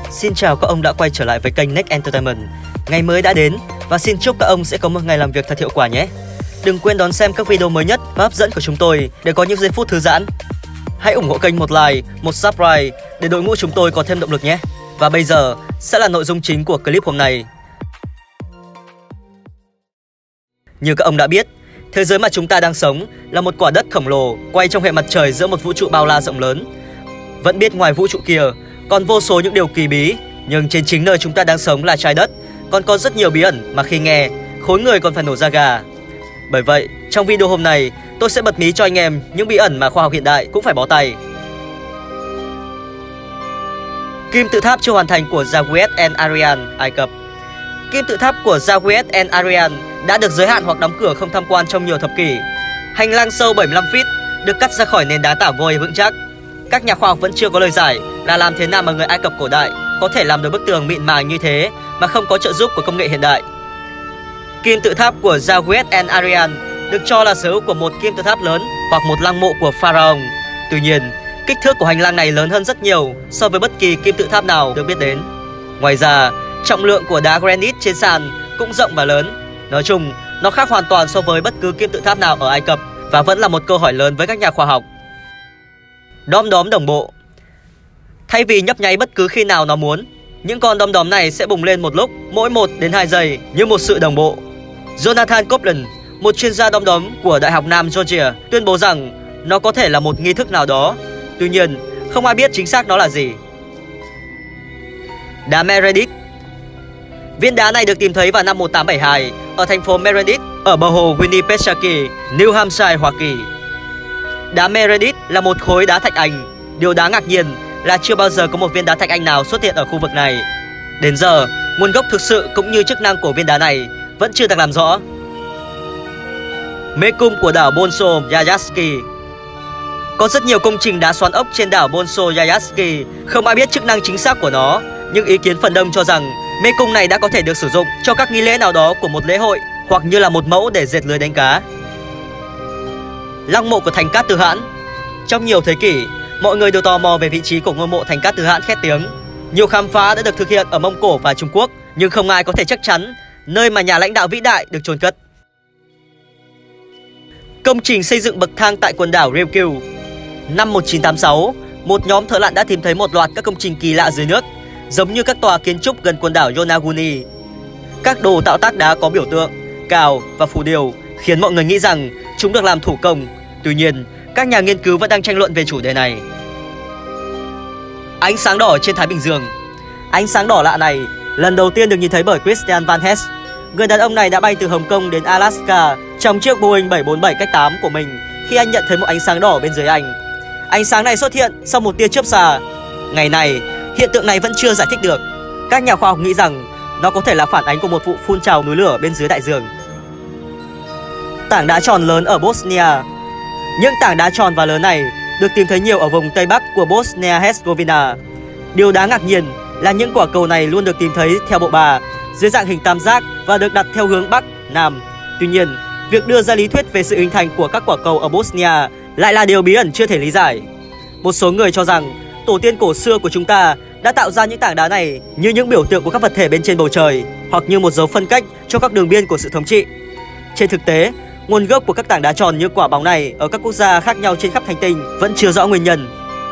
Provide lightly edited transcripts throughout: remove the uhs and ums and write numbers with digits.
Xin chào các ông đã quay trở lại với kênh Next Entertainment. Ngày mới đã đến và xin chúc các ông sẽ có một ngày làm việc thật hiệu quả nhé. Đừng quên đón xem các video mới nhất và hấp dẫn của chúng tôi để có những giây phút thư giãn. Hãy ủng hộ kênh một like, một subscribe để đội ngũ chúng tôi có thêm động lực nhé. Và bây giờ sẽ là nội dung chính của clip hôm nay. Như các ông đã biết, thế giới mà chúng ta đang sống là một quả đất khổng lồ quay trong hệ mặt trời giữa một vũ trụ bao la rộng lớn. Vẫn biết ngoài vũ trụ kia còn vô số những điều kỳ bí, nhưng trên chính nơi chúng ta đang sống là trái đất còn có rất nhiều bí ẩn mà khi nghe, khối người còn phải nổi da gà. Bởi vậy, trong video hôm nay, tôi sẽ bật mí cho anh em những bí ẩn mà khoa học hiện đại cũng phải bó tay. Kim tự tháp chưa hoàn thành của Zawiet and Arian, Ai Cập. Kim tự tháp của Zawiet and Arian đã được giới hạn hoặc đóng cửa không tham quan trong nhiều thập kỷ. Hành lang sâu 75 feet được cắt ra khỏi nền đá tảng vôi vững chắc. Các nhà khoa học vẫn chưa có lời giải là làm thế nào mà người Ai Cập cổ đại có thể làm được bức tường mịn màng như thế mà không có trợ giúp của công nghệ hiện đại. Kim tự tháp của Zawiet and Arian được cho là sở hữu của một kim tự tháp lớn hoặc một lăng mộ của pharaoh. Tuy nhiên, kích thước của hành lang này lớn hơn rất nhiều so với bất kỳ kim tự tháp nào được biết đến. Ngoài ra, trọng lượng của đá granite trên sàn cũng rộng và lớn. Nói chung, nó khác hoàn toàn so với bất cứ kim tự tháp nào ở Ai Cập và vẫn là một câu hỏi lớn với các nhà khoa học. Đom đóm đồng bộ. Thay vì nhấp nháy bất cứ khi nào nó muốn, những con đom đóm này sẽ bùng lên một lúc, mỗi 1 đến 2 giây như một sự đồng bộ. Jonathan Copeland, một chuyên gia đom đóm của Đại học Nam Georgia, tuyên bố rằng nó có thể là một nghi thức nào đó. Tuy nhiên, không ai biết chính xác nó là gì. Đá Meredith. Viên đá này được tìm thấy vào năm 1872 ở thành phố Meredith ở bờ hồ Winnipesaukee, New Hampshire, Hoa Kỳ. Đá Meredith là một khối đá thạch anh. Điều đáng ngạc nhiên là chưa bao giờ có một viên đá thạch anh nào xuất hiện ở khu vực này. Đến giờ, nguồn gốc thực sự cũng như chức năng của viên đá này vẫn chưa được làm rõ. Mê cung của đảo Bolsho Yayasky. Có rất nhiều công trình đá xoắn ốc trên đảo Bolsho Yayasky, không ai biết chức năng chính xác của nó, nhưng ý kiến phần đông cho rằng mê cung này đã có thể được sử dụng cho các nghi lễ nào đó của một lễ hội hoặc như là một mẫu để dệt lưới đánh cá. Lăng mộ của Thành Cát Tư Hãn. Trong nhiều thế kỷ, mọi người đều tò mò về vị trí của ngôi mộ Thành Cát Tư Hãn khét tiếng. Nhiều khám phá đã được thực hiện ở Mông Cổ và Trung Quốc, nhưng không ai có thể chắc chắn nơi mà nhà lãnh đạo vĩ đại được chôn cất. Công trình xây dựng bậc thang tại quần đảo Ryukyu. Năm 1986, một nhóm thợ lặn đã tìm thấy một loạt các công trình kỳ lạ dưới nước, giống như các tòa kiến trúc gần quần đảo Yonaguni. Các đồ tạo tác đá có biểu tượng, cào và phù điêu khiến mọi người nghĩ rằng chúng được làm thủ công. Tuy nhiên, các nhà nghiên cứu vẫn đang tranh luận về chủ đề này. Ánh sáng đỏ trên Thái Bình Dương. Ánh sáng đỏ lạ này lần đầu tiên được nhìn thấy bởi Christian Van Hess. Người đàn ông này đã bay từ Hồng Kông đến Alaska trong chiếc Boeing 747-8 của mình khi anh nhận thấy một ánh sáng đỏ bên dưới anh. Ánh sáng này xuất hiện sau một tia chớp xa. Ngày nay, hiện tượng này vẫn chưa giải thích được. Các nhà khoa học nghĩ rằng nó có thể là phản ánh của một vụ phun trào núi lửa bên dưới đại dương. Tảng đá tròn lớn ở Bosnia. Những tảng đá tròn và lớn này được tìm thấy nhiều ở vùng Tây Bắc của Bosnia-Herzegovina. Điều đáng ngạc nhiên là những quả cầu này luôn được tìm thấy theo bộ bà, dưới dạng hình tam giác và được đặt theo hướng Bắc, Nam. Tuy nhiên, việc đưa ra lý thuyết về sự hình thành của các quả cầu ở Bosnia lại là điều bí ẩn chưa thể lý giải. Một số người cho rằng tổ tiên cổ xưa của chúng ta đã tạo ra những tảng đá này như những biểu tượng của các vật thể bên trên bầu trời, hoặc như một dấu phân cách cho các đường biên của sự thống trị. Trên thực tế, nguồn gốc của các tảng đá tròn như quả bóng này ở các quốc gia khác nhau trên khắp hành tinh vẫn chưa rõ nguyên nhân.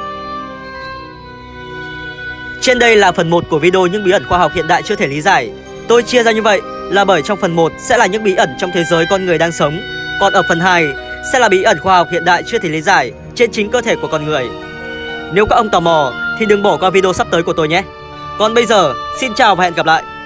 Trên đây là phần 1 của video những bí ẩn khoa học hiện đại chưa thể lý giải. Tôi chia ra như vậy là bởi trong phần 1 sẽ là những bí ẩn trong thế giới con người đang sống, còn ở phần 2 sẽ là bí ẩn khoa học hiện đại chưa thể lý giải trên chính cơ thể của con người. Nếu các ông tò mò thì đừng bỏ qua video sắp tới của tôi nhé. Còn bây giờ, xin chào và hẹn gặp lại.